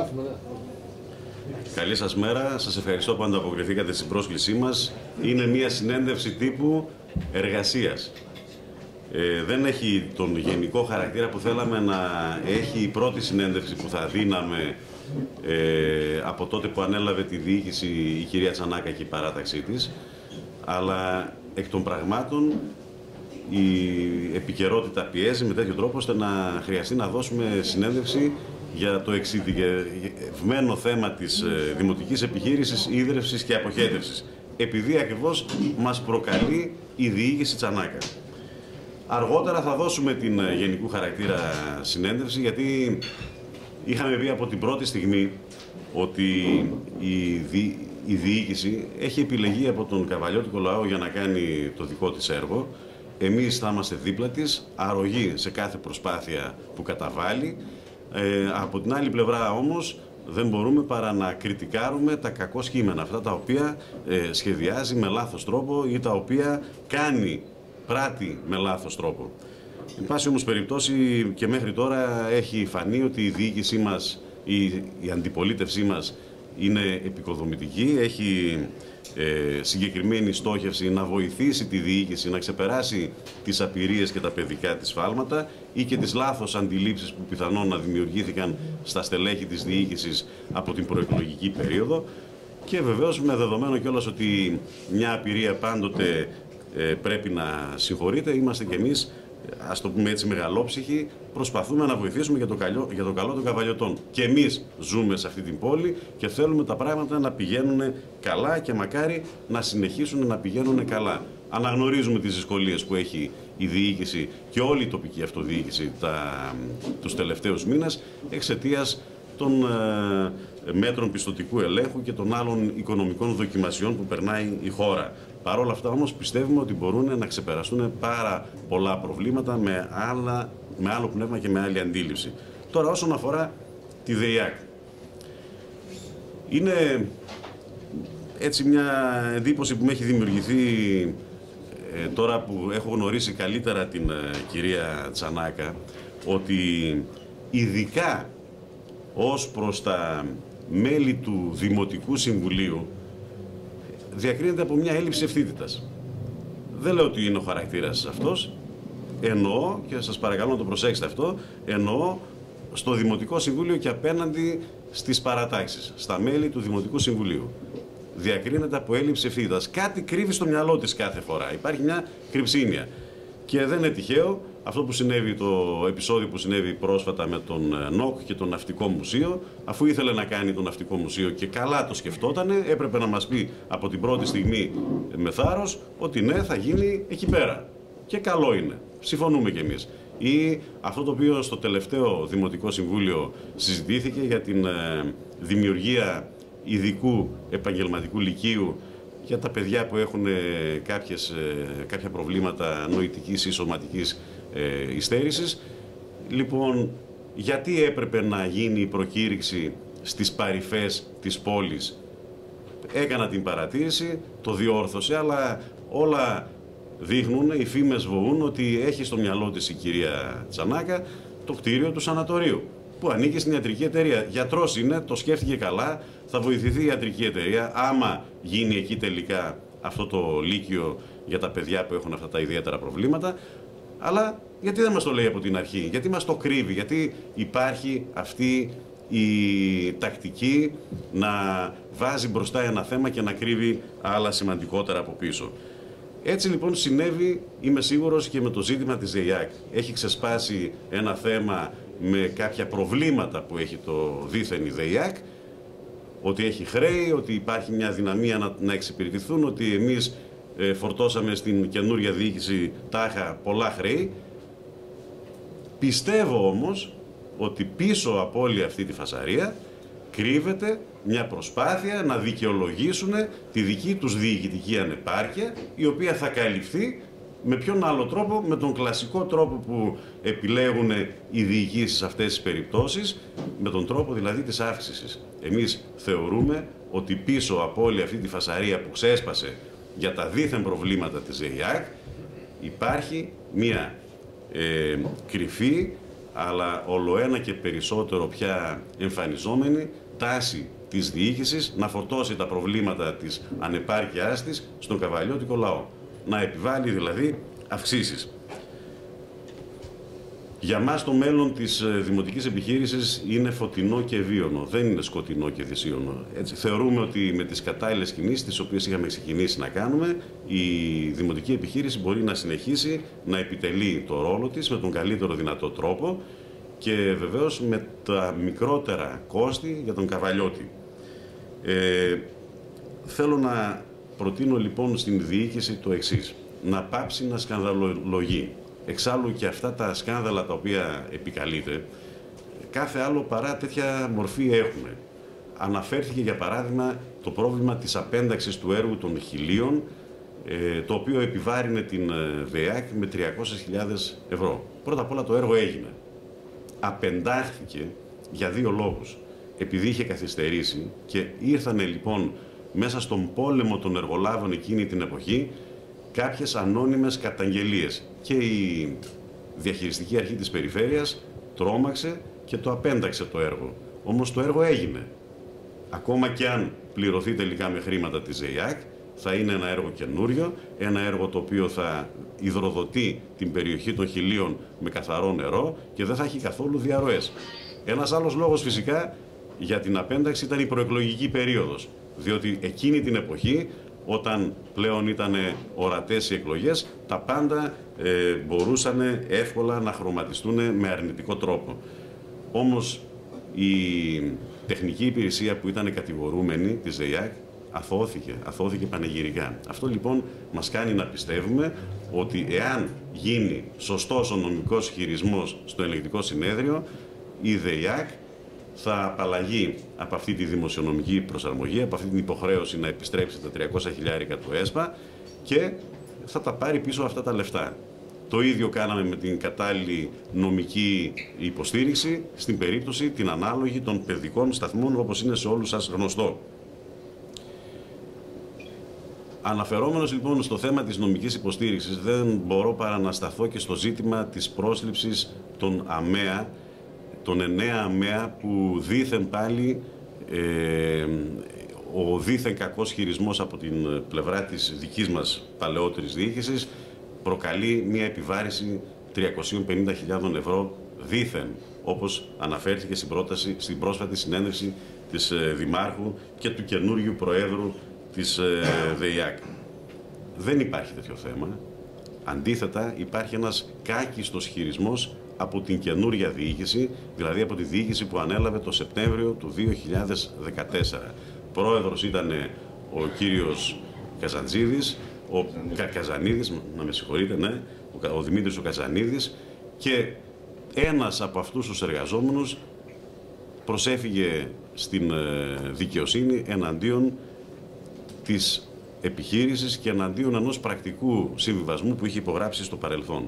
Καλή σας μέρα. Σας ευχαριστώ που ανταποκριθήκατε στην πρόσκλησή μας. Είναι μια συνέντευξη τύπου εργασίας. Δεν έχει τον γενικό χαρακτήρα που θέλαμε να έχει η πρώτη συνέντευξη που θα δίναμε από τότε που ανέλαβε τη διοίκηση η κυρία Τσανάκα και η παράταξή της. Αλλά εκ των πραγμάτων η επικαιρότητα πιέζει με τέτοιο τρόπο ώστε να χρειαστεί να δώσουμε συνέντευξη για το εξειδικευμένο θέμα της δημοτικής επιχείρησης ίδρυυσης και αποχέτευσης, επειδή ακριβώς μας προκαλεί η διοίκηση Τσανάκα. Αργότερα θα δώσουμε την γενικού χαρακτήρα συνέντευξη, γιατί είχαμε πει από την πρώτη στιγμή ότι η διοίκηση έχει επιλεγεί από τον καβαλιώτικο λαό για να κάνει το δικό της έργο. Εμείς θα είμαστε δίπλα της, αρρωγοί σε κάθε προσπάθεια που καταβάλει. Από την άλλη πλευρά όμως δεν μπορούμε παρά να κριτικάρουμε τα κακό κείμενα, αυτά τα οποία σχεδιάζει με λάθος τρόπο ή τα οποία πράττει με λάθος τρόπο. Εν πάση όμως περιπτώσει, και μέχρι τώρα έχει φανεί ότι η διοίκησή μας, η αντιπολίτευσή μας είναι επικοδομητική, έχει συγκεκριμένη στόχευση να βοηθήσει τη διοίκηση να ξεπεράσει τις απειρίες και τα παιδικά της σφάλματα ή και τις λάθος αντιλήψεις που πιθανόν να δημιουργήθηκαν στα στελέχη της διοίκησης από την προεκλογική περίοδο, και βεβαίως με δεδομένο κιόλας ότι μια απειρία πάντοτε πρέπει να συγχωρείται, είμαστε κι εμείς, ας το πούμε έτσι, μεγαλόψυχοι, προσπαθούμε να βοηθήσουμε για το καλό των καβαλιωτών. Και εμείς ζούμε σε αυτή την πόλη και θέλουμε τα πράγματα να πηγαίνουν καλά και μακάρι να συνεχίσουν να πηγαίνουν καλά. Αναγνωρίζουμε τις δυσκολίες που έχει η διοίκηση και όλη η τοπική αυτοδιοίκηση τους τελευταίους μήνες εξαιτίας των μέτρων πιστωτικού ελέγχου και των άλλων οικονομικών δοκιμασιών που περνάει η χώρα. Παρ' όλα αυτά όμως πιστεύουμε ότι μπορούν να ξεπεραστούν πάρα πολλά προβλήματα με άλλο πνεύμα και με άλλη αντίληψη. Τώρα, όσον αφορά τη ΔΕΙΑΚ, είναι έτσι μια εντύπωση που με έχει δημιουργηθεί τώρα που έχω γνωρίσει καλύτερα την κυρία Τσανάκα, ότι ειδικά ως προς τα μέλη του Δημοτικού Συμβουλίου διακρίνεται από μια έλλειψη ευθύτητας. Δεν λέω ότι είναι ο χαρακτήρας αυτός, εννοώ, και σας παρακαλώ να το προσέξετε αυτό, εννοώ στο Δημοτικό Συμβούλιο και απέναντι στις παρατάξεις, στα μέλη του Δημοτικού Συμβουλίου. Διακρίνεται από έλλειψη ευθύτητας. Κάτι κρύβει στο μυαλό της κάθε φορά. Υπάρχει μια κρυψίνια. Και δεν είναι τυχαίο αυτό που συνέβη, το επεισόδιο που συνέβη πρόσφατα με τον ΝΟΚ και το Ναυτικό Μουσείο. Αφού ήθελε να κάνει το Ναυτικό Μουσείο και καλά το σκεφτότανε, έπρεπε να μας πει από την πρώτη στιγμή με θάρρος ότι ναι, θα γίνει εκεί πέρα. Και καλό είναι. Συμφωνούμε κι εμείς. Ή αυτό το οποίο στο τελευταίο Δημοτικό Συμβούλιο συζητήθηκε για την δημιουργία ειδικού επαγγελματικού λυκείου για τα παιδιά που έχουν κάποια προβλήματα νοητικής ή σωματικής υστέρησης. Λοιπόν, γιατί έπρεπε να γίνει η προκήρυξη στις παρυφές της πόλης? Έκανα την παρατήρηση, το διόρθωσε, αλλά όλα δείχνουν, οι φήμες βοούν, ότι έχει στο μυαλό της η κυρία Τσανάκα το κτίριο του σανατορίου, που ανήκει στην ιατρική εταιρεία. Γιατρός είναι, το σκέφτηκε καλά, θα βοηθηθεί η ιατρική εταιρεία άμα γίνει εκεί τελικά αυτό το λύκειο για τα παιδιά που έχουν αυτά τα ιδιαίτερα προβλήματα. Αλλά γιατί δεν μας το λέει από την αρχή, γιατί μας το κρύβει, γιατί υπάρχει αυτή η τακτική να βάζει μπροστά ένα θέμα και να κρύβει άλλα σημαντικότερα από πίσω. Έτσι λοιπόν συνέβη, είμαι σίγουρος, και με το ζήτημα της ΔΕΙΑΚ. Έχει ξεσπάσει ένα θέμα με κάποια προβλήματα που έχει το δίθεν η ΔΕΙΑΚ, ότι έχει χρέη, ότι υπάρχει μια δυναμία να εξυπηρετηθούν, ότι εμείς φορτώσαμε στην καινούρια διοίκηση τάχα πολλά χρέη. Πιστεύω όμως ότι πίσω από όλη αυτή τη φασαρία κρύβεται μια προσπάθεια να δικαιολογήσουν τη δική τους διοικητική ανεπάρκεια, η οποία θα καλυφθεί με ποιον άλλο τρόπο? Με τον κλασικό τρόπο που επιλέγουν οι διοικήσεις σε αυτές τις περιπτώσεις, με τον τρόπο δηλαδή της αύξησης. Εμείς θεωρούμε ότι πίσω από όλη αυτή τη φασαρία που ξέσπασε για τα δίθεν προβλήματα της ΔΕΙΑΚ υπάρχει μια κρυφή αλλά ολοένα και περισσότερο πια εμφανιζόμενη τάση της διοίκησης να φορτώσει τα προβλήματα της ανεπάρκειάς της στον καβαλιώτικο λαό. Να επιβάλλει δηλαδή αυξήσεις. Για μας το μέλλον της δημοτικής επιχείρησης είναι φωτεινό και βίωνο, δεν είναι σκοτεινό και δυσίωνο. Έτσι, θεωρούμε ότι με τις κατάλληλες κινήσεις, τις οποίες είχαμε ξεκινήσει να κάνουμε, η δημοτική επιχείρηση μπορεί να συνεχίσει να επιτελεί το ρόλο της με τον καλύτερο δυνατό τρόπο και βεβαίως με τα μικρότερα κόστη για τον καβαλιώτη. Θέλω να προτείνω λοιπόν στην διοίκηση το εξής: να πάψει να σκανδαλολογεί. Εξάλλου και αυτά τα σκάνδαλα τα οποία επικαλείται, κάθε άλλο παρά τέτοια μορφή έχουν. Αναφέρθηκε για παράδειγμα το πρόβλημα της απένταξης του έργου των Χιλίων, το οποίο επιβάρυνε την ΔΕΑΚ με 300.000 ευρώ. Πρώτα απ' όλα το έργο έγινε. Απεντάχθηκε για δύο λόγους. Επειδή είχε καθυστερήσει και ήρθανε λοιπόν μέσα στον πόλεμο των εργολάβων εκείνη την εποχή κάποιες ανώνυμες καταγγελίες και η διαχειριστική αρχή της περιφέρειας τρόμαξε και το απένταξε το έργο. Όμως το έργο έγινε. Ακόμα και αν πληρωθεί τελικά με χρήματα της ΔΕΙΑΚ, θα είναι ένα έργο καινούριο, ένα έργο το οποίο θα υδροδοτεί την περιοχή των Χιλίων με καθαρό νερό και δεν θα έχει καθόλου διαρροές. Ένας άλλος λόγος φυσικά για την απένταξη ήταν η προεκλογική περίοδος, διότι εκείνη την εποχή, όταν πλέον ήταν ορατές οι εκλογές, τα πάντα μπορούσαν εύκολα να χρωματιστούν με αρνητικό τρόπο. Όμως η τεχνική υπηρεσία που ήταν κατηγορούμενη της ΔΕΙΑΚ αθώθηκε πανηγυρικά. Αυτό λοιπόν μας κάνει να πιστεύουμε ότι εάν γίνει σωστός ο νομικός χειρισμός στο ελεγκτικό συνέδριο, η ΔΕΙΑΚ θα απαλλαγεί από αυτή τη δημοσιονομική προσαρμογή, από αυτή την υποχρέωση να επιστρέψει τα 300.000 του ΕΣΠΑ και θα τα πάρει πίσω αυτά τα λεφτά. Το ίδιο κάναμε με την κατάλληλη νομική υποστήριξη στην περίπτωση την ανάλογη των παιδικών σταθμών, όπως είναι σε όλους σας γνωστό. Αναφερόμενος λοιπόν στο θέμα της νομικής υποστήριξης, δεν μπορώ παρά να σταθώ και στο ζήτημα της πρόσληψης των ΑΜΕΑ, των 9 ΑΜΕΑ που δήθεν πάλι ο δήθεν κακός χειρισμός από την πλευρά της δικής μας παλαιότερης διοίκησης προκαλεί μια επιβάρηση 350.000 ευρώ δήθεν, όπως αναφέρθηκε στην πρόσφατη συνέντευξη της Δημάρχου και του καινούριου Προέδρου της ΔΕΙΑΚ. Δεν υπάρχει τέτοιο θέμα. Αντίθετα, υπάρχει ένας κάκιστος χειρισμός από την καινούρια διοίκηση, δηλαδή από τη διοίκηση που ανέλαβε το Σεπτέμβριο του 2014. Πρόεδρος ήταν ο κύριος Καζαντζίδης, Καζανίδης, να με συγχωρείτε, ναι, ο Δημήτρης ο Καζανίδης, και ένας από αυτούς τους εργαζόμενους προσέφυγε στην δικαιοσύνη εναντίον της επιχείρησης και εναντίον ενός πρακτικού συμβιβασμού που είχε υπογράψει στο παρελθόν.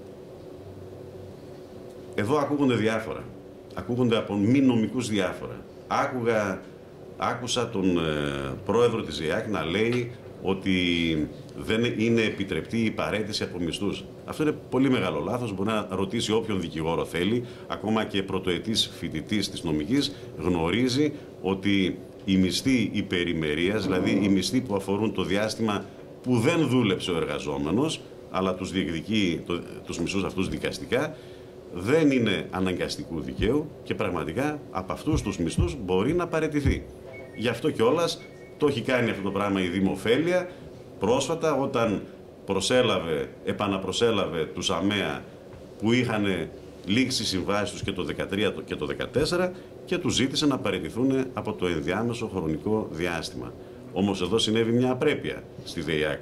Εδώ ακούγονται διάφορα. Ακούγονται από μη νομικούς διάφορα. Άκουσα τον πρόεδρο της ΔΕΙΑΚ να λέει ότι δεν είναι επιτρεπτή η παραίτηση από μισθούς. Αυτό είναι πολύ μεγάλο λάθος. Μπορεί να ρωτήσει όποιον δικηγόρο θέλει, ακόμα και πρωτοετής φοιτητής της νομικής, γνωρίζει ότι οι μισθοί υπερημερίας, δηλαδή οι μισθοί που αφορούν το διάστημα που δεν δούλεψε ο εργαζόμενος, αλλά τους διεκδικεί τους μισθούς αυτούς δικαστικά, δεν είναι αναγκαστικού δικαίου και πραγματικά από αυτούς τους μισθούς μπορεί να παραιτηθεί. Γι' αυτό κιόλας το έχει κάνει αυτό το πράγμα η Δημοφέλεια πρόσφατα, όταν επαναπροσέλαβε τους ΑΜΕΑ που είχαν λήξει συμβάσεις τους και το 2013 και το 2014 και τους ζήτησε να παραιτηθούν από το ενδιάμεσο χρονικό διάστημα. Όμως εδώ συνέβη μια απρέπεια στη ΔΕΙΑΚ.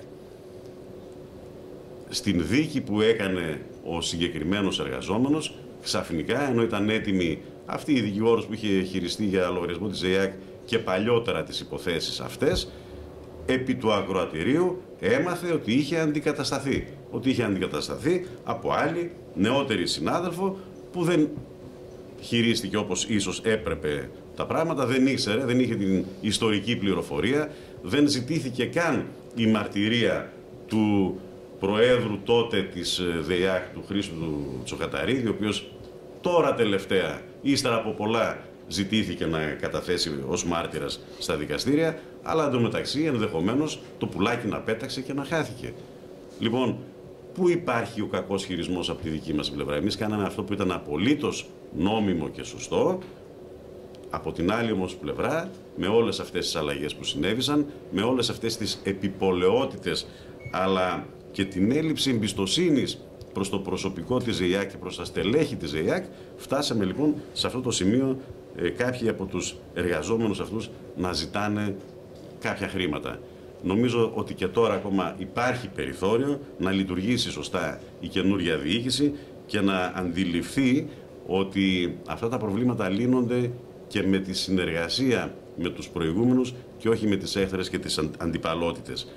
Στην δίκη που έκανε ο συγκεκριμένος εργαζόμενος, ξαφνικά, ενώ ήταν έτοιμη αυτή η δικηγόρος που είχε χειριστεί για λογαριασμό της ΔΕΙΑΚ και παλιότερα τις υποθέσεις αυτές, επί του ακροατηρίου έμαθε ότι είχε αντικατασταθεί. Ότι είχε αντικατασταθεί από άλλη νεότερη συνάδελφο που δεν χειρίστηκε όπως ίσως έπρεπε τα πράγματα, δεν ήξερε, δεν είχε την ιστορική πληροφορία, δεν ζητήθηκε καν η μαρτυρία του Προέδρου τότε της ΔΕΙΑΚ, του Χρήστου του Τσοκαταρίδη, ο οποίος Τώρα τελευταία, ύστερα από πολλά, ζητήθηκε να καταθέσει ως μάρτυρας στα δικαστήρια, αλλά εντωμεταξύ ενδεχομένως το πουλάκι να πέταξε και να χάθηκε. Λοιπόν, πού υπάρχει ο κακός χειρισμός από τη δική μας πλευρά? Εμείς κάναμε αυτό που ήταν απολύτως νόμιμο και σωστό. Από την άλλη όμως πλευρά, με όλες αυτές τις αλλαγές που συνέβησαν, με όλες αυτές τις επιπολαιότητες, αλλά και την έλλειψη εμπιστοσύνης προς το προσωπικό της ΕΙΑΚ και προς τα στελέχη της ΕΙΑΚ, φτάσαμε λοιπόν σε αυτό το σημείο κάποιοι από τους εργαζόμενους αυτούς να ζητάνε κάποια χρήματα. Νομίζω ότι και τώρα ακόμα υπάρχει περιθώριο να λειτουργήσει σωστά η καινούργια διοίκηση και να αντιληφθεί ότι αυτά τα προβλήματα λύνονται και με τη συνεργασία με τους προηγούμενους και όχι με τις έχθρες και τις αντιπαλότητες.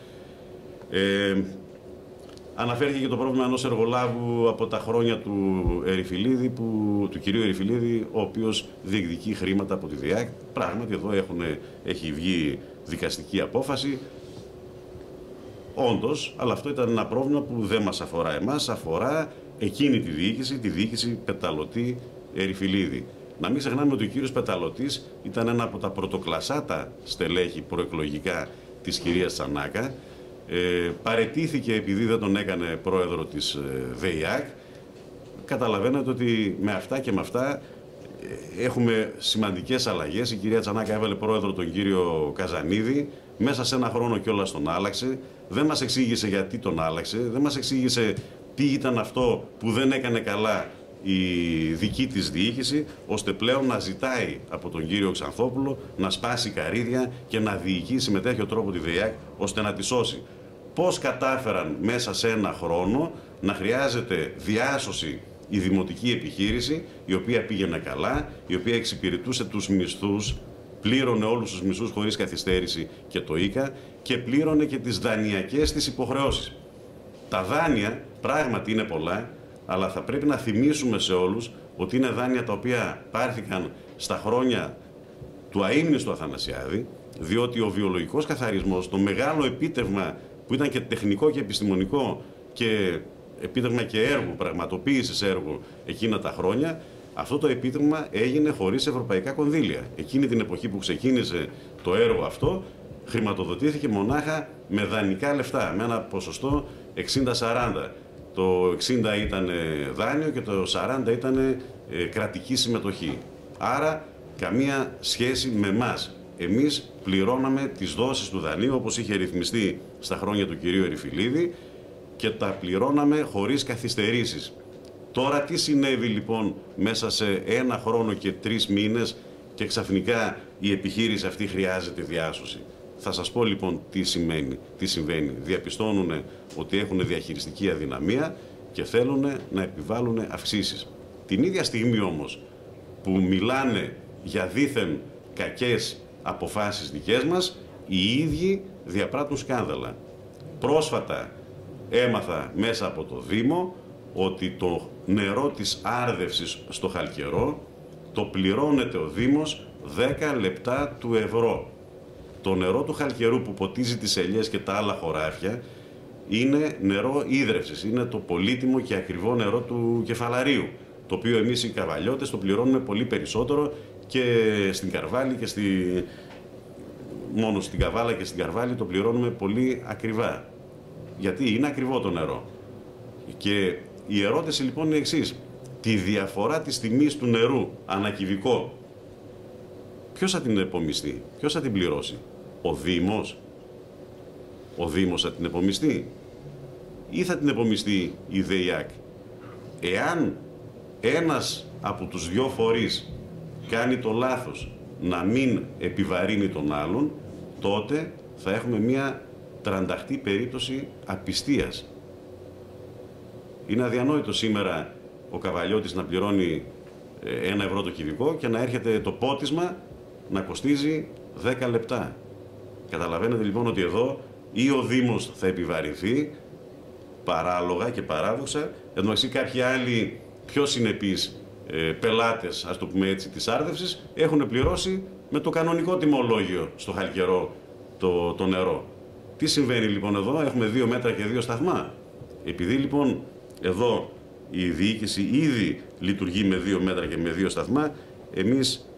Αναφέρθηκε και το πρόβλημα ενός εργολάβου από τα χρόνια του Ερυφιλίδη, του κυρίου Ερυφιλίδη, ο οποίος διεκδικεί χρήματα από τη ΔΕΑΚ. Πράγματι εδώ έχει βγει δικαστική απόφαση. Όντως, αλλά αυτό ήταν ένα πρόβλημα που δεν μας αφορά εμάς, αφορά εκείνη τη διοίκηση Πεταλωτή Ερυφιλίδη. Να μην ξεχνάμε ότι ο κύριος Πεταλωτής ήταν ένα από τα πρωτοκλασάτα στελέχη προεκλογικά της κυρίας Τσανάκα. Παραιτήθηκε επειδή δεν τον έκανε πρόεδρο της ΔΕΙΑΚ. Καταλαβαίνετε ότι με αυτά και με αυτά έχουμε σημαντικές αλλαγές. Η κυρία Τσανάκα έβαλε πρόεδρο τον κύριο Καζανίδη. Μέσα σε ένα χρόνο κιόλας τον άλλαξε. Δεν μας εξήγησε γιατί τον άλλαξε. Δεν μας εξήγησε τι ήταν αυτό που δεν έκανε καλά η δική της διοίκηση, ώστε πλέον να ζητάει από τον κύριο Ξανθόπουλο να σπάσει καρύδια και να διοικήσει με τέτοιο τρόπο τη ΔΕΙΑΚ ώστε να τη σώσει. Πώς κατάφεραν μέσα σε ένα χρόνο να χρειάζεται διάσωση η δημοτική επιχείρηση, η οποία πήγαινε καλά, η οποία εξυπηρετούσε τους μισθούς, πλήρωνε όλους τους μισθούς χωρίς καθυστέρηση και το ΙΚΑ και πλήρωνε και τις δανειακές της υποχρεώσεις. Τα δάνεια πράγματι είναι πολλά, αλλά θα πρέπει να θυμίσουμε σε όλους ότι είναι δάνεια τα οποία πάρθηκαν στα χρόνια του αείμνηστου Αθανασιάδη, διότι ο βιολογικός καθαρισμός, το μεγάλο επίτευγμα που ήταν και τεχνικό και επιστημονικό και επίτευγμα και έργου, πραγματοποίησης έργου εκείνα τα χρόνια, αυτό το επίτευγμα έγινε χωρίς ευρωπαϊκά κονδύλια. Εκείνη την εποχή που ξεκίνησε το έργο αυτό, χρηματοδοτήθηκε μονάχα με δανεικά λεφτά, με ένα ποσοστό 60-40. Το 60 ήταν δάνειο και το 40 ήταν κρατική συμμετοχή. Άρα καμία σχέση με εμάς. Εμείς πληρώναμε τις δόσεις του δανείου όπως είχε ρυθμιστεί στα χρόνια του κυρίου Ερυφιλίδη και τα πληρώναμε χωρίς καθυστερήσεις. Τώρα τι συνέβη λοιπόν μέσα σε ένα χρόνο και 3 μήνες και ξαφνικά η επιχείρηση αυτή χρειάζεται διάσωση? Θα σας πω λοιπόν τι συμβαίνει. Διαπιστώνουν ότι έχουν διαχειριστική αδυναμία και θέλουν να επιβάλλουν αυξήσεις. Την ίδια στιγμή όμως που μιλάνε για δήθεν κακές αποφάσεις δικές μας, οι ίδιοι διαπράττουν σκάνδαλα. Πρόσφατα έμαθα μέσα από το Δήμο ότι το νερό της άρδευσης στο Χαλκερό το πληρώνεται ο Δήμος 10 λεπτά του ευρώ. Το νερό του Χαλκερού που ποτίζει τις ελιές και τα άλλα χωράφια είναι νερό ίδρευσης. Είναι το πολύτιμο και ακριβό νερό του Κεφαλαρίου, το οποίο εμείς οι καβαλιώτες το πληρώνουμε πολύ περισσότερο και στην Καρβάλη και μόνο στην Καβάλα και στην Καρβάλη το πληρώνουμε πολύ ακριβά. Γιατί είναι ακριβό το νερό. Και η ερώτηση λοιπόν είναι η εξής. Τη διαφορά της τιμής του νερού ανακυβικό, ποιος θα την επομιστεί, ποιος θα την πληρώσει? Ο Δήμος? Ο Δήμος θα την επομιστεί ή θα την επομιστεί η ΔΕΙΑΚ? Εάν ένας από τους δυο φορείς κάνει το λάθος να μην επιβαρύνει τον άλλον, τότε θα έχουμε μια τρανταχτή περίπτωση απιστίας. Είναι αδιανόητο σήμερα ο Καβαλιώτης να πληρώνει 1 ευρώ το κυβικό και να έρχεται το πότισμα να κοστίζει 10 λεπτά. Καταλαβαίνετε λοιπόν ότι εδώ ή ο Δήμος θα επιβαρυνθεί παράλογα και παράδοξα, ενώ κάποιοι άλλοι πιο συνεπείς πελάτες, ας το πούμε έτσι, της άρδευσης έχουν πληρώσει με το κανονικό τιμολόγιο στο Χαλκερό το νερό. Τι συμβαίνει λοιπόν εδώ? Έχουμε 2 μέτρα και 2 σταθμά. Επειδή λοιπόν εδώ η διοίκηση ήδη λειτουργεί με 2 μέτρα και με 2 σταθμά. Εμείς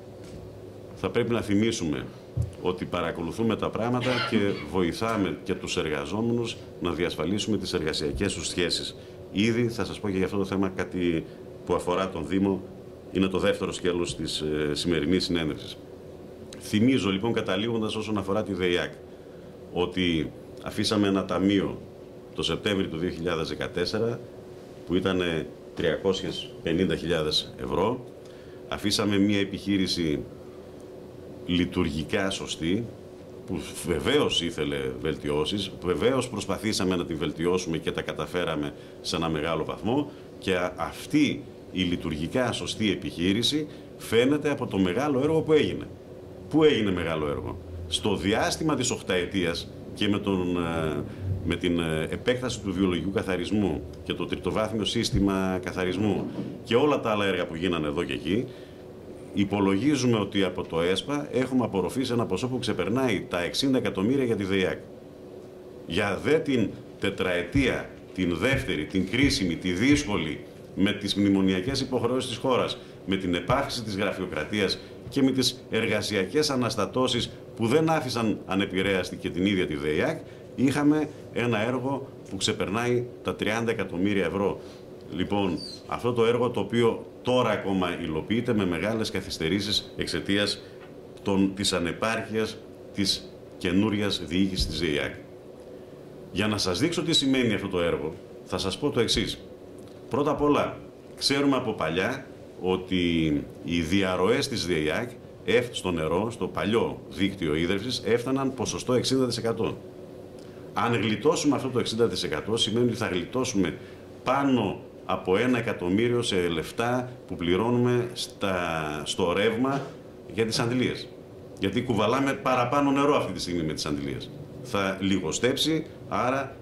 θα πρέπει να θυμίσουμε ότι παρακολουθούμε τα πράγματα και βοηθάμε και τους εργαζόμενους να διασφαλίσουμε τις εργασιακές τους σχέσεις. Ήδη θα σας πω και για αυτό το θέμα κάτι που αφορά τον Δήμο, είναι το δεύτερο σκέλος της σημερινής συνέντευξης. Θυμίζω λοιπόν, καταλήγοντας όσον αφορά τη ΔΕΙΑΚ, ότι αφήσαμε ένα ταμείο το Σεπτέμβριο του 2014 που ήταν 350.000 ευρώ. Αφήσαμε μια επιχείρηση λειτουργικά σωστή, που βεβαίως ήθελε βελτιώσεις, βεβαίως προσπαθήσαμε να την βελτιώσουμε και τα καταφέραμε σε ένα μεγάλο βαθμό, και αυτή η λειτουργικά σωστή επιχείρηση φαίνεται από το μεγάλο έργο που έγινε. Πού έγινε μεγάλο έργο? Στο διάστημα της 8ετίας και με την επέκταση του βιολογικού καθαρισμού και το τριτοβάθμιο σύστημα καθαρισμού και όλα τα άλλα έργα που γίνανε εδώ και εκεί, υπολογίζουμε ότι από το ΕΣΠΑ έχουμε απορροφήσει ένα ποσό που ξεπερνάει τα 60 εκατομμύρια για τη ΔΕΙΑΚ. Για δε την τετραετία, την δεύτερη, την κρίσιμη, τη δύσκολη, με τις μνημονιακές υποχρεώσεις της χώρας, με την επάυση της γραφειοκρατίας και με τις εργασιακές αναστατώσεις που δεν άφησαν ανεπηρέαστη και την ίδια τη ΔΕΙΑΚ, είχαμε ένα έργο που ξεπερνάει τα 30 εκατομμύρια ευρώ. Λοιπόν, αυτό το έργο, το οποίο τώρα ακόμα υλοποιείται με μεγάλες καθυστερήσεις εξαιτίας της ανεπάρκειας της καινούριας διοίκησης της ΔΕΙΑΚ. Για να σας δείξω τι σημαίνει αυτό το έργο, θα σας πω το εξής. Πρώτα απ' όλα, ξέρουμε από παλιά ότι οι διαρροές της ΔΕΙΑΚ στο νερό, στο παλιό δίκτυο ίδρυυσης, έφταναν ποσοστό 60%. Αν γλιτώσουμε αυτό το 60%, σημαίνει ότι θα γλιτώσουμε πάνω από 1 εκατομμύριο σε λεφτά που πληρώνουμε στο ρεύμα για τις αντιλίες. Γιατί κουβαλάμε παραπάνω νερό αυτή τη στιγμή με τις αντιλίες. Θα λιγοστέψει άρα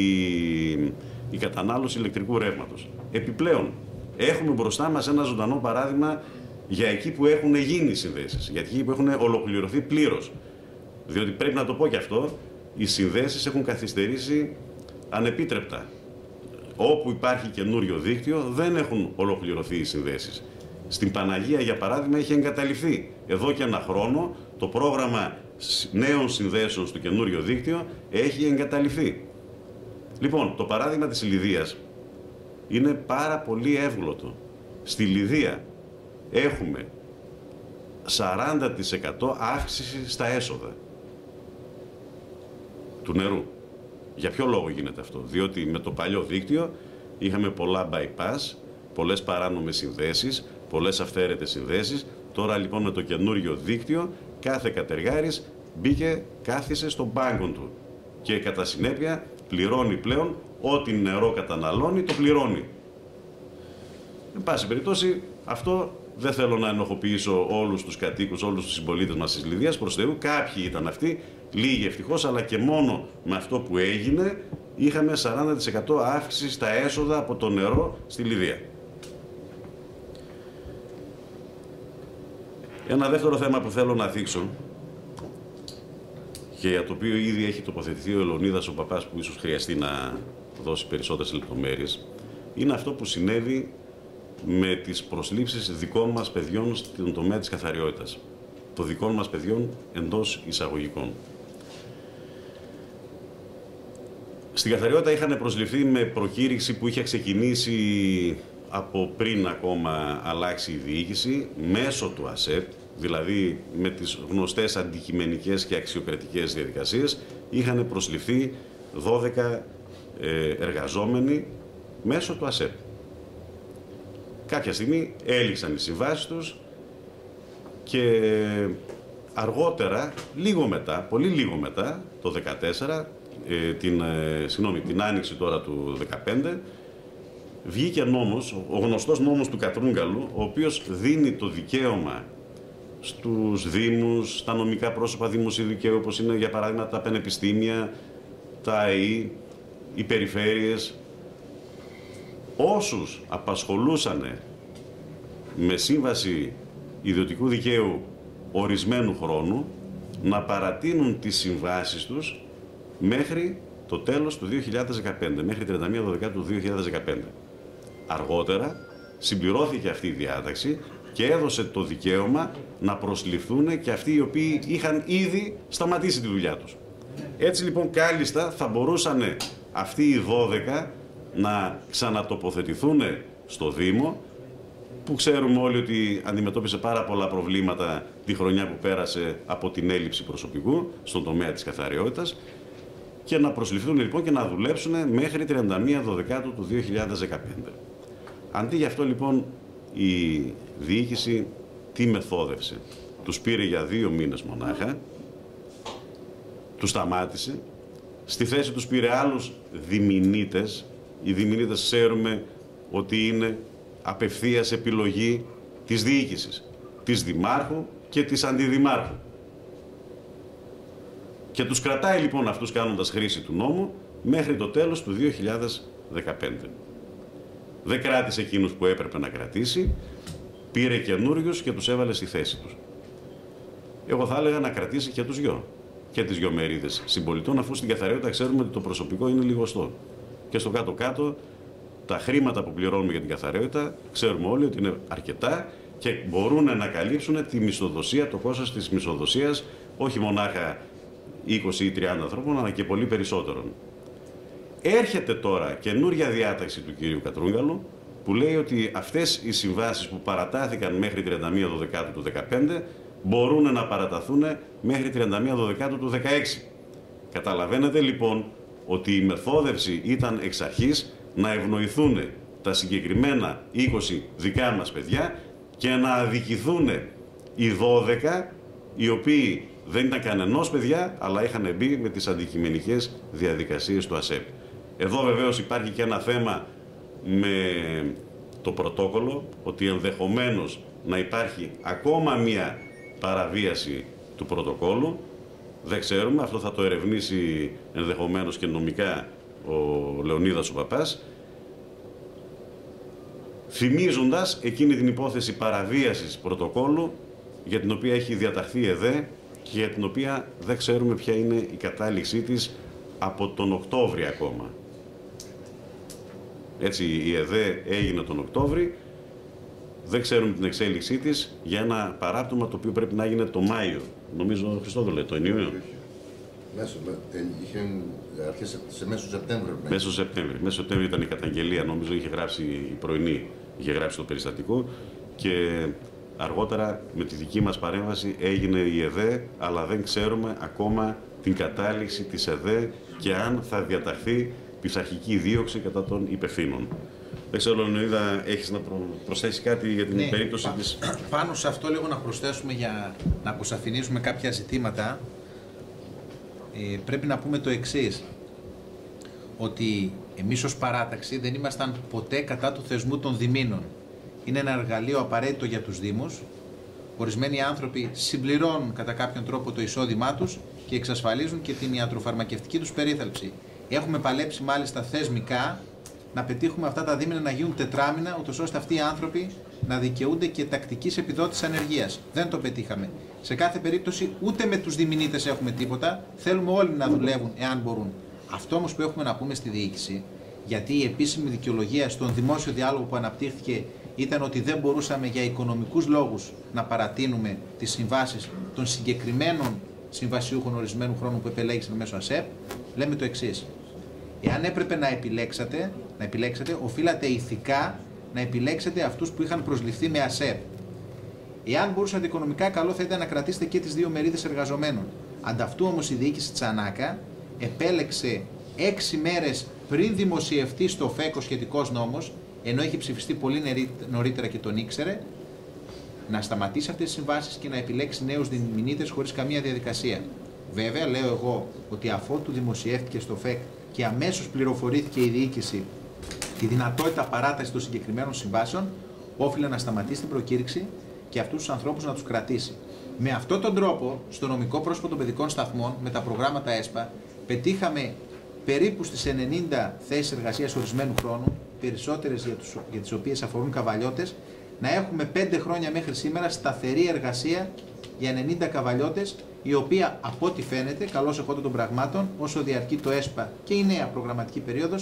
η κατανάλωση ηλεκτρικού ρεύματος. Επιπλέον, έχουμε μπροστά μας ένα ζωντανό παράδειγμα για εκεί που έχουν γίνει συνδέσεις, για εκεί που έχουν ολοκληρωθεί πλήρως. Διότι πρέπει να το πω και αυτό, οι συνδέσεις έχουν καθυστερήσει ανεπίτρεπτα. Όπου υπάρχει καινούριο δίκτυο δεν έχουν ολοκληρωθεί οι συνδέσεις. Στην Παναγία, για παράδειγμα, έχει εγκαταλειφθεί εδώ και ένα χρόνο το πρόγραμμα νέων συνδέσεων στο καινούριο δίκτυο, έχει εγκαταλειφθεί. Λοιπόν, το παράδειγμα της Λιδίας είναι πάρα πολύ εύγλωτο. Στη Λιδία έχουμε 40% αύξηση στα έσοδα του νερού. Για ποιο λόγο γίνεται αυτό? Διότι με το παλιό δίκτυο είχαμε πολλά bypass, πολλές παράνομες συνδέσεις, πολλές αυθαίρετες συνδέσεις. Τώρα λοιπόν με το καινούριο δίκτυο κάθε κατεργάρης κάθισε στον πάγκο του και κατά συνέπεια πληρώνει πλέον ό,τι νερό καταναλώνει, το πληρώνει. Εν πάση περιπτώσει, αυτό δεν θέλω να ενοχοποιήσω όλους τους κατοίκους, όλους τους συμπολίτες μας της Λιδίας. Προς Θεού, κάποιοι ήταν αυτοί, λίγοι ευτυχώς, αλλά και μόνο με αυτό που έγινε είχαμε 40% αύξηση στα έσοδα από το νερό στη Λιδία. Ένα δεύτερο θέμα που θέλω να δείξω και για το οποίο ήδη έχει τοποθετηθεί ο Λεωνίδας ο Παπάς, που ίσως χρειαστεί να δώσει περισσότερες λεπτομέρειες, είναι αυτό που συνέβη με τις προσλήψεις δικών μας παιδιών στον τομέα της καθαριότητας. Των δικών μας παιδιών εντός εισαγωγικών. Στην καθαριότητα είχαν προσληφθεί με προκήρυξη που είχε ξεκινήσει από πριν ακόμα αλλάξει η διοίκηση, μέσω του ΑΣΕΠ, δηλαδή με τις γνωστές αντικειμενικές και αξιοκρατικές διαδικασίες, είχαν προσληφθεί 12 εργαζόμενοι μέσω του ΑΣΕΠ. Κάποια στιγμή έληξαν οι συμβάσεις τους και αργότερα, λίγο μετά, πολύ λίγο μετά, το 2014, την άνοιξη τώρα του 2015, βγήκε νόμος, ο γνωστός νόμος του Κατρούγκαλου, ο οποίος δίνει το δικαίωμα στους δήμους, στα νομικά πρόσωπα δημοσίου δικαίου, όπως είναι για παράδειγμα τα πανεπιστήμια, τα ΑΕΗ, οι περιφέρειες, όσους απασχολούσαν με σύμβαση ιδιωτικού δικαίου ορισμένου χρόνου, να παρατείνουν τις συμβάσεις τους μέχρι το τέλος του 2015, μέχρι 31 Δεκάτου του 2015. αργότερα συμπληρώθηκε αυτή η διάταξη και έδωσε το δικαίωμα να προσληφθούν και αυτοί οι οποίοι είχαν ήδη σταματήσει τη δουλειά τους. Έτσι λοιπόν κάλλιστα θα μπορούσαν αυτοί οι 12 να ξανατοποθετηθούν στο Δήμο, που ξέρουμε όλοι ότι αντιμετώπισε πάρα πολλά προβλήματα τη χρονιά που πέρασε από την έλλειψη προσωπικού στον τομέα της καθαριότητας, και να προσληφθούν λοιπόν και να δουλέψουν μέχρι 31 Δεκάτου του 2015. Αντί γι' αυτό λοιπόν η διοίκηση τι μεθόδευσε? Τους πήρε για 2 μήνες μονάχα, τους σταμάτησε, στη θέση τους πήρε άλλους διμηνίτες. Οι διμηνίτες ξέρουμε ότι είναι απευθείας επιλογή της διοίκησης, της δημάρχου και της αντιδημάρχου. Και τους κρατάει λοιπόν αυτούς κάνοντας χρήση του νόμου μέχρι το τέλος του 2015. Δεν κράτησε εκείνους που έπρεπε να κρατήσει, πήρε καινούριους και τους έβαλε στη θέση τους. Εγώ θα έλεγα να κρατήσει και τους δυο, και τις δυο μερίδες συμπολιτών, αφού στην καθαριότητα ξέρουμε ότι το προσωπικό είναι λιγοστό. Και στο κάτω-κάτω τα χρήματα που πληρώνουμε για την καθαριότητα ξέρουμε όλοι ότι είναι αρκετά και μπορούν να καλύψουν τη μισθοδοσία, το κόστος της μισθοδοσίας, όχι μονάχα 20 ή 30 ανθρώπων, αλλά και πολύ περισσότερων. Έρχεται τώρα καινούρια διάταξη του κυρίου Κατρούγκαλου που λέει ότι αυτές οι συμβάσεις που παρατάθηκαν μέχρι 31 Δεκάτου του 2015 μπορούν να παραταθούν μέχρι 31 Δεκάτου του 2016. Καταλαβαίνετε λοιπόν ότι η μεθόδευση ήταν εξ αρχής να ευνοηθούν τα συγκεκριμένα 20 δικά μας παιδιά και να αδικηθούν οι 12 οι οποίοι δεν ήταν κανενός παιδιά, αλλά είχαν μπει με τις αντικειμενικές διαδικασίες του ΑΣΕΠ. Εδώ βεβαίως υπάρχει και ένα θέμα με το πρωτόκολλο, ότι ενδεχομένως να υπάρχει ακόμα μία παραβίαση του πρωτοκόλλου. Δεν ξέρουμε, αυτό θα το ερευνήσει ενδεχομένως και νομικά ο Λεωνίδας ο Παπάς, θυμίζοντας εκείνη την υπόθεση παραβίασης πρωτοκόλλου για την οποία έχει διαταχθεί η ΕΔΕ και για την οποία δεν ξέρουμε ποια είναι η κατάληξή της από τον Οκτώβρη ακόμα. Έτσι η ΕΔΕ έγινε τον Οκτώβρη, δεν ξέρουμε την εξέλιξή της για ένα παράπτωμα το οποίο πρέπει να γίνει το Μάιο. Νομίζω, Χριστόδουλε, το Ιούνιο. Είχε αρχίσει σε μέσο Σεπτέμβρη. Μέσο Σεπτέμβρη. Μέσο Σεπτέμβρη ήταν η καταγγελία, νομίζω είχε γράψει η πρωινή, είχε γράψει το περιστατικό και αργότερα με τη δική μας παρέμβαση έγινε η ΕΔΕ, αλλά δεν ξέρουμε ακόμα την κατάληξη της ΕΔΕ και αν θα διαταχθεί πειθαρχική δίωξη κατά των υπευθύνων. Δεν ξέρω, Λεωνίδα, έχεις να προσθέσεις κάτι για την περίπτωση της... Πάνω σε αυτό λίγο να προσθέσουμε για να αποσαφηνίσουμε κάποια ζητήματα. Πρέπει να πούμε το εξής, ότι εμείς ως παράταξη δεν ήμασταν ποτέ κατά του θεσμού των διμήνων. Είναι ένα εργαλείο απαραίτητο για τους Δήμους. Ορισμένοι άνθρωποι συμπληρώνουν κατά κάποιον τρόπο το εισόδημά τους και εξασφαλίζουν και την ιατροφαρμακευτική τους περίθαλψη. Έχουμε παλέψει μάλιστα θεσμικά να πετύχουμε αυτά τα δίμηνα να γίνουν τετράμηνα, ούτως ώστε αυτοί οι άνθρωποι να δικαιούνται και τακτικής επιδότησης ανεργίας. Δεν το πετύχαμε. Σε κάθε περίπτωση ούτε με τους διμηνίτες έχουμε τίποτα. Θέλουμε όλοι να δουλεύουν εάν μπορούν. Αυτό όμως που έχουμε να πούμε στη διοίκηση, γιατί η επίσημη δικαιολογία στον δημόσιο διάλογο που αναπτύχθηκε ήταν ότι δεν μπορούσαμε για οικονομικούς λόγους να παρατείνουμε τις συμβάσεις των συγκεκριμένων συμβασιούχων ορισμένου χρόνου που επελέγησαν μέσω ΑΣΕΠ, λέμε το εξής. Εάν έπρεπε να επιλέξετε, οφείλατε ηθικά να επιλέξετε αυτούς που είχαν προσληφθεί με ΑΣΕΠ. Εάν μπορούσατε οικονομικά, καλό θα ήταν να κρατήσετε και τις δύο μερίδες εργαζομένων. Ανταυτού όμως η διοίκηση Τσανάκα επέλεξε 6 μέρες πριν δημοσιευτεί στο ΦΕΚ ο σχετικός νόμος, ενώ είχε ψηφιστεί πολύ νωρίτερα και τον ήξερε, να σταματήσει αυτές τις συμβάσεις και να επιλέξει νέους διμηνίτες χωρίς καμία διαδικασία. Βέβαια, λέω εγώ ότι αφότου δημοσιεύτηκε στο ΦΕΚ και αμέσως πληροφορήθηκε η διοίκηση τη δυνατότητα παράτασης των συγκεκριμένων συμβάσεων, όφιλε να σταματήσει την προκήρυξη και αυτούς τους ανθρώπους να τους κρατήσει. Με αυτόν τον τρόπο, στο νομικό πρόσωπο των παιδικών σταθμών, με τα προγράμματα ΕΣΠΑ, πετύχαμε περίπου στις 90 θέσεις εργασίας ορισμένου χρόνου, περισσότερες για τις οποίες αφορούν καβαλιώτες, να έχουμε 5 χρόνια μέχρι σήμερα σταθερή εργασία για 90 καβαλιώτες, η οποία από ό,τι φαίνεται, καλώς εχόντων των πραγμάτων, όσο διαρκεί το ΕΣΠΑ και η νέα προγραμματική περίοδος,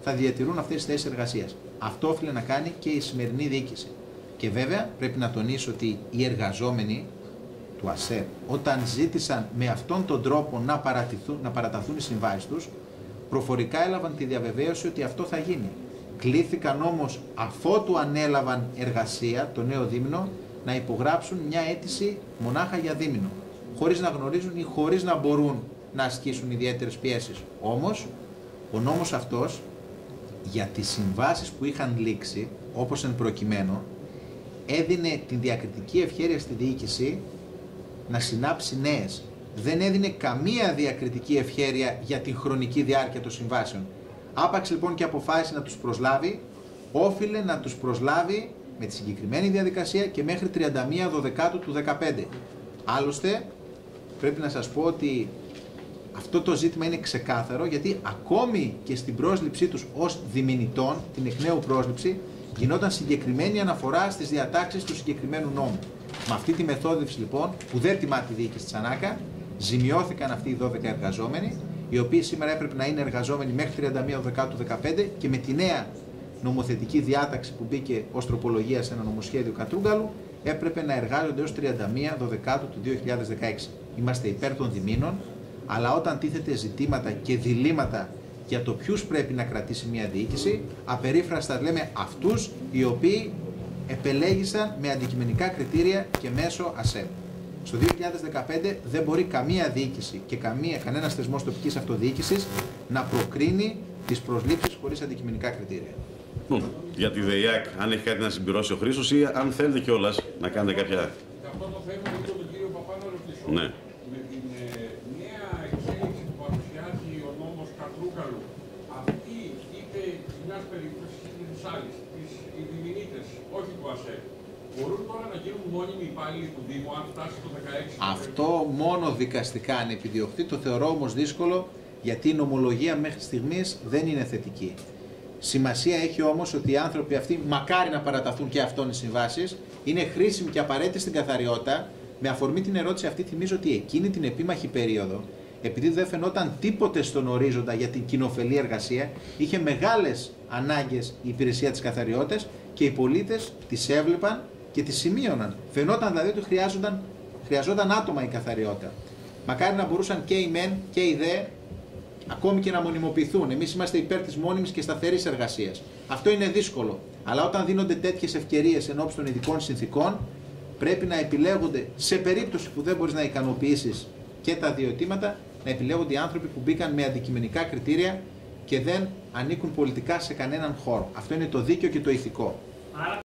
θα διατηρούν αυτές τις θέσεις εργασίας. Αυτό οφείλει να κάνει και η σημερινή διοίκηση. Και βέβαια πρέπει να τονίσω ότι οι εργαζόμενοι του ΑΣΕΠ, όταν ζήτησαν με αυτόν τον τρόπο να παραταθούν οι συμβάσεις τους, προφορικά έλαβαν τη διαβεβαίωση ότι αυτό θα γίνει. Κλήθηκαν όμως, αφότου ανέλαβαν εργασία το νέο δίμηνο, να υπογράψουν μια αίτηση μονάχα για δίμηνο, χωρίς να γνωρίζουν ή χωρίς να μπορούν να ασκήσουν ιδιαίτερες πιέσεις. Όμως, ο νόμος αυτός για τις συμβάσεις που είχαν λήξει, όπως εν προκειμένου, έδινε την διακριτική ευχέρεια στη διοίκηση να συνάψει νέες. Δεν έδινε καμία διακριτική ευχέρεια για την χρονική διάρκεια των συμβάσεων. Άπαξ λοιπόν και αποφάσισε να τους προσλάβει, όφιλε να τους προσλάβει με τη συγκεκριμένη διαδικασία και μέχρι 31 Δεκάτου του 2015. Άλλωστε, πρέπει να σας πω ότι αυτό το ζήτημα είναι ξεκάθαρο, γιατί ακόμη και στην πρόσληψή τους ως διμηνητών, την εκ νέου πρόσληψη, γινόταν συγκεκριμένη αναφορά στις διατάξεις του συγκεκριμένου νόμου. Με αυτή τη μεθόδευση λοιπόν, που δεν τιμά τη διοίκηση της ΑΝΑΚΑ, ζημιώθηκαν αυτοί οι 12 εργαζόμενοι, οι οποίοι σήμερα έπρεπε να είναι εργαζόμενοι μέχρι 31 Δεκάτου 2015 και με τη νέα νομοθετική διάταξη που μπήκε ως τροπολογία σε ένα νομοσχέδιο Κατρούγκαλου, έπρεπε να εργάζονται ως 31 Δεκάτου του 2016. Είμαστε υπέρ των διμήνων, αλλά όταν τίθεται ζητήματα και διλήμματα για το ποιους πρέπει να κρατήσει μια διοίκηση, απερίφραστα λέμε αυτούς οι οποίοι επελέγησαν με αντικειμενικά κριτήρια και μέσω ΑΣΕΠ. Στο 2015 δεν μπορεί καμία διοίκηση και κανένας θεσμός τοπικής αυτοδιοίκησης να προκρίνει τις προσλήψεις χωρίς αντικειμενικά κριτήρια. Για τη ΔΕΙΑΚ, αν έχει κάτι να συμπληρώσει ο Χρήστος ή αν θέλετε κιόλας να κάνετε κάποια. Για αυτό το θέμα με τον κύριο Παπά να ρωτήσω. Ναι. Με την νέα εξέλιξη που παρουσιάζει ο νόμος Κατρούγκαλου, αυτή είπε σε μια περίπτωση της άλλης, οι διμηνίτες, όχι του ΑΣΕ, μπορούν τώρα να γίνουν μόνιμοι υπάλληλοι του Δήμου αν φτάσει το 16. Αυτό μόνο δικαστικά αν επιδιωχθεί, το θεωρώ όμως δύσκολο, γιατί η νομολογία μέχρι στιγμής δεν είναι θετική. Σημασία έχει όμως ότι οι άνθρωποι αυτοί, μακάρι να παραταθούν και αυτών οι συμβάσεις, είναι χρήσιμοι και απαραίτητοι στην καθαριότητα. Με αφορμή την ερώτηση αυτή, θυμίζω ότι εκείνη την επίμαχη περίοδο, επειδή δεν φαινόταν τίποτε στον ορίζοντα για την κοινοφελή εργασία, είχε μεγάλες ανάγκες η υπηρεσία της καθαριότητας και οι πολίτες τις έβλεπαν και τις σημείωναν. Φαινόταν δηλαδή ότι χρειαζόταν άτομα η καθαριότητα. Μακάρι να μπορούσαν και οι μεν και οι δε ακόμη και να μονιμοποιηθούν. Εμείς είμαστε υπέρ της μόνιμης και σταθερής εργασίας. Αυτό είναι δύσκολο. Αλλά όταν δίνονται τέτοιες ευκαιρίες ενώπιση των ειδικών συνθήκων, πρέπει να επιλέγονται, σε περίπτωση που δεν μπορείς να ικανοποιήσεις και τα δύο αιτήματα, να επιλέγονται οι άνθρωποι που μπήκαν με αντικειμενικά κριτήρια και δεν ανήκουν πολιτικά σε κανέναν χώρο. Αυτό είναι το δίκαιο και το ηθικό.